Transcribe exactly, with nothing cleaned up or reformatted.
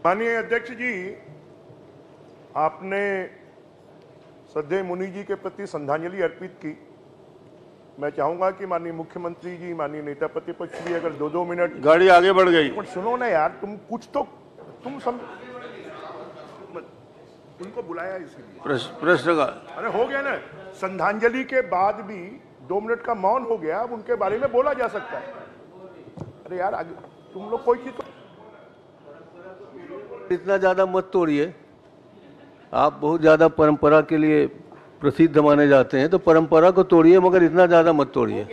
माननीय अध्यक्ष जी, आपने श्रद्धेय मुनि जी के प्रति श्रद्धांजलि अर्पित की। मैं चाहूंगा कि माननीय मुख्यमंत्री जी, माननीय नेता प्रतिपक्ष भी अगर दो दो मिनट। गाड़ी आगे बढ़ गई। पर सुनो ना यार, तुम कुछ तो तुम सम तुमको बुलाया इसीलिए प्रश्न का अरे हो गया ना। श्रद्धांजलि के बाद भी दो मिनट का मौन हो गया, अब उनके बारे में बोला जा सकता है। अरे यार आगे तुम लोग कोई चीज तो इतना ज्यादा मत तोड़िए। आप बहुत ज्यादा परंपरा के लिए प्रसिद्ध माने जाते हैं, तो परंपरा को तोड़िए, मगर इतना ज्यादा मत तोड़िए।